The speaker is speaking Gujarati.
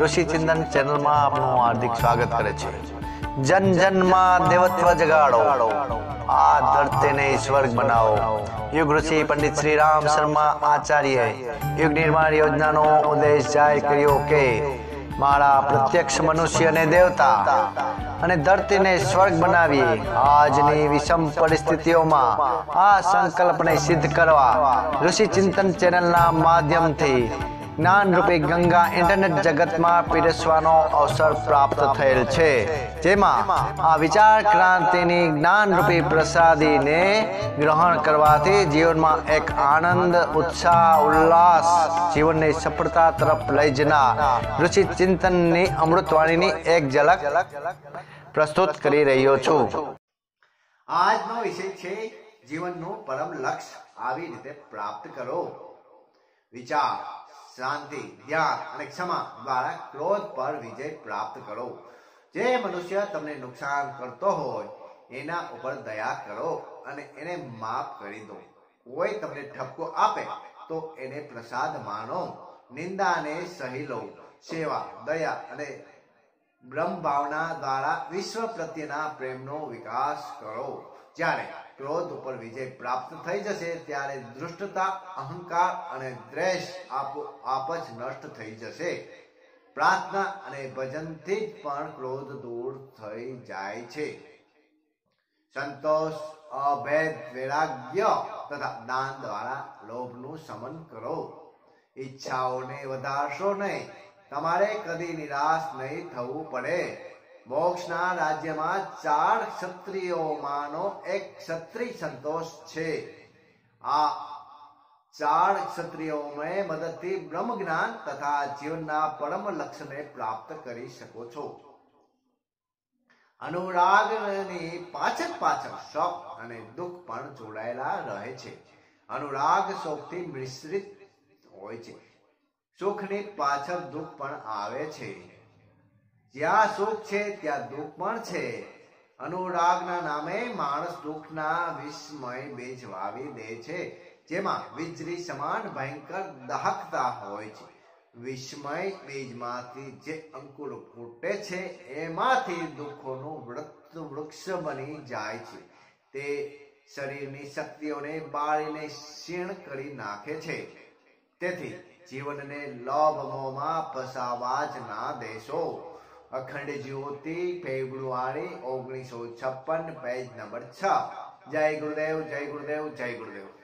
ઋષિ ચિંતન ચેનલમાં આપનું હાર્દિક સ્વાગત કરે છે। જન જનમાં દેવત્વ જગાડો, આ ધરતીને સ્વર્ગ બનાવો। યુગ ઋષિ પંડિત શ્રી રામ શર્મા આચાર્ય યુગ નિર્માણ યોજનાનો ઉદ્દેશ જાહેર કર્યો કે મારા પ્રત્યક્ષ મનુષ્યને દેવતા અને ધરતીને સ્વર્ગ બનાવીએ। આજની વિષમ પરિસ્થિતિઓમાં આ સંકલ્પને સિદ્ધ કરવા ઋષિ ચિંતન ચેનલના માધ્યમથી જ્ઞાનરૂપી ગંગા ઇન્ટરનેટ જગતમાં પીરસવાનો અવસર પ્રાપ્ત થયેલ છે, જેમાં આ વિચાર ક્રાંતિની જ્ઞાનરૂપી પ્રસાદીને ગ્રહણ કરવાથી જીવનમાં એક આનંદ, ઉત્સાહ, ઉલ્લાસ, જીવનની સફળતા તરફ લઈ જનાર ઋષિ ચિંતનની અમૃતવાણીની એક ઝલક પ્રસ્તુત કરી રહ્યો છું। આજનો વિષય છે જીવનનું પરમ લક્ષ્ય આવી રીતે પ્રાપ્ત કરો। વિચાર, શાંતિ, ધ્યાન અને ક્ષમા દ્વારા ક્રોધ પર વિજય પ્રાપ્ત કરો। જે મનુષ્ય તમને નુકસાન કરતો હોય એના ઉપર દયા કરો અને એને માફ કરી દો। કોઈ તમને ઠપકો આપે તો એને પ્રસાદ માનો। નિંદાને સહી લો। સેવા, દયા અને બ્રહ્મ ભાવના દ્વારા વિશ્વ પ્રત્યેના પ્રેમનો વિકાસ કરો। જ્યારે ક્રોધ ઉપર વિજય પ્રાપ્ત થઈ જશે ત્યારે દૃષ્ટતા, અહંકાર અને દ્વેષ આપોઆપ જ નષ્ટ થઈ જશે। પ્રાર્થના અને ભજનથી જ પણ ક્રોધ દૂર થઈ જાય છે। સંતોષ, અભેદ, વૈરાગ્ય તથા દાન દ્વારા લોભનું શમન કરો। ઈચ્છાઓને વધારશો નહીં। તમારે કદી નિરાશ નહીં થવું પડે। મોક્ષના રાજ્યમાં 4 ક્ષત્રિયોમાંનો એક ક્ષત્રિય સંતોષ છે। આ 4 ક્ષત્રિયોને મદદથી બ્રહ્મ જ્ઞાન તથા જીવનના પરમ લક્ષ્યને પ્રાપ્ત કરી શકો છો। અનુરાગની પાછળ શોક અને દુઃખ પણ જોડાયેલા રહે છે। અનુરાગ શોકથી મિશ્રિત હોય છે। સુખની પાછળ દુઃખ પણ આવે છે। જ્યાં સુખ છે ત્યાં દુઃખ પણ છે। અનુરાગના નામે માણસ દુઃખના વિષમય બીજ વાવી દે છે, જેમાં વીજળી સમાન ભયંકર દહકતા હોય છે। વિષમય બીજમાંથી જે અંકુર ફૂટે છે એમાંથી દુઃખોનું વૃક્ષ બની જાય છે। તે શરીરની શક્તિઓને બાળીને ક્ષીણ કરી નાખે છે। તેથી જીવનને લોભ મોહમાં ફસાવા જ ના દેશો। અખંડ જ્યોતિ, ફેબ્રુઆરી 1956, પેજ નંબર 6। જય ગુરુદેવ, જય ગુરુદેવ, જય ગુરુદેવ।